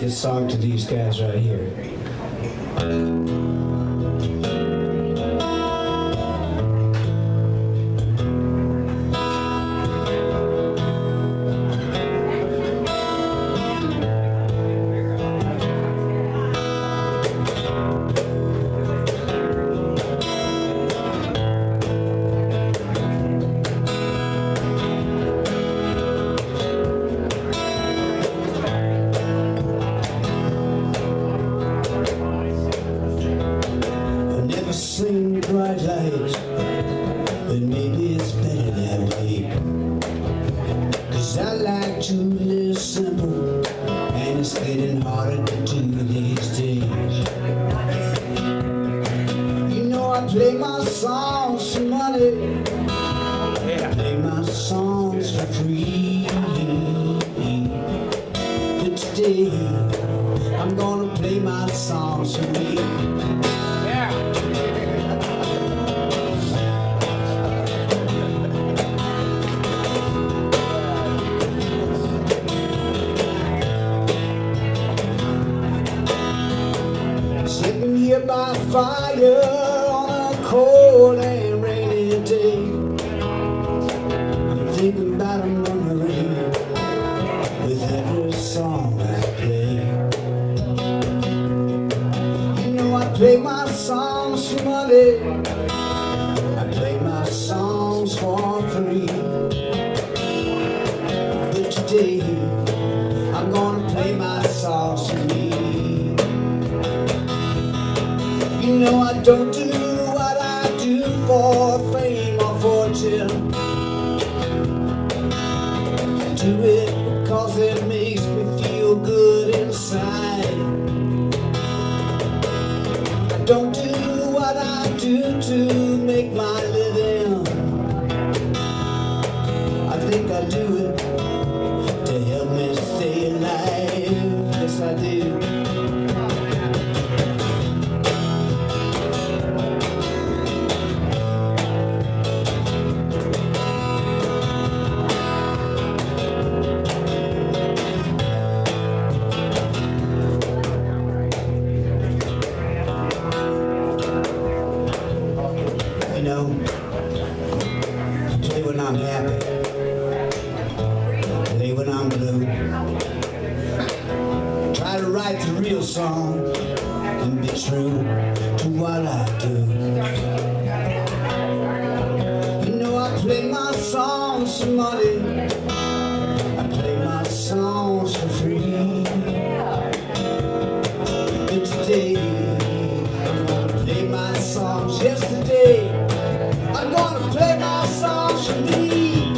this song to these guys right here. Sing bright lights, but maybe it's better that way. 'Cause I like to live simple, and it's getting harder to do these days. You know I play my songs for money, I play my songs for free. But today, I'm gonna play my songs for me. Sitting here by fire on a cold and rainy day, I'm thinking about a memory with every song I play. You know I play my songs for money, I play my songs for free. But today, I'm gonna play my songs for me. You know I don't do what I do for fame or fortune. I do it because it makes me feel good inside. I don't do what I do to make my living. I think I do it to help me stay alive. Yes, I do. You know, I play when I'm happy, I play when I'm blue. Try to write the real song and be true to what I do. You know I play my songs for money, I play my songs for free. But today, I'm gonna play my songs. Yesterday, I'm gonna play my songs for me,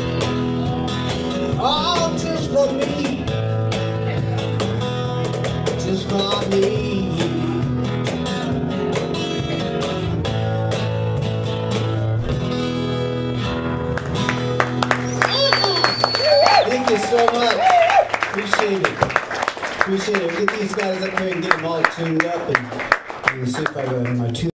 all just for me, just for me. Thank you so much. Appreciate it. Appreciate it. Get these guys up here and get them all tuned up and see if I got my tune.